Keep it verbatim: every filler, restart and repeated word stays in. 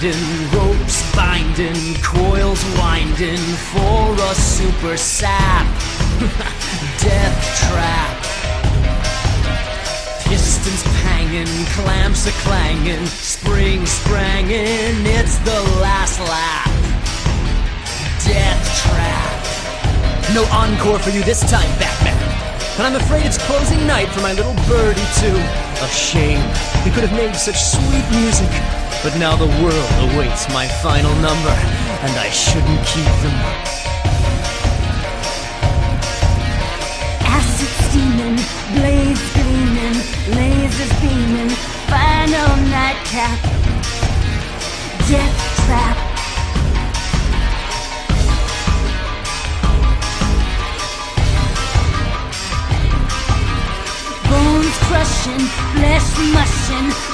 grinding, ropes binding, coils winding for a super sap. Death trap. Pistons pangin', clamps a clangin', springs sprangin', it's the last lap. Death trap. No encore for you this time, Batman. And I'm afraid it's closing night for my little birdie too. A shame. We could have made such sweet music. But now the world awaits my final number, and I shouldn't keep them. Acid steaming, blades gleaming, lasers beaming, final nightcap. Death trap. Bones crushing, flesh mushing,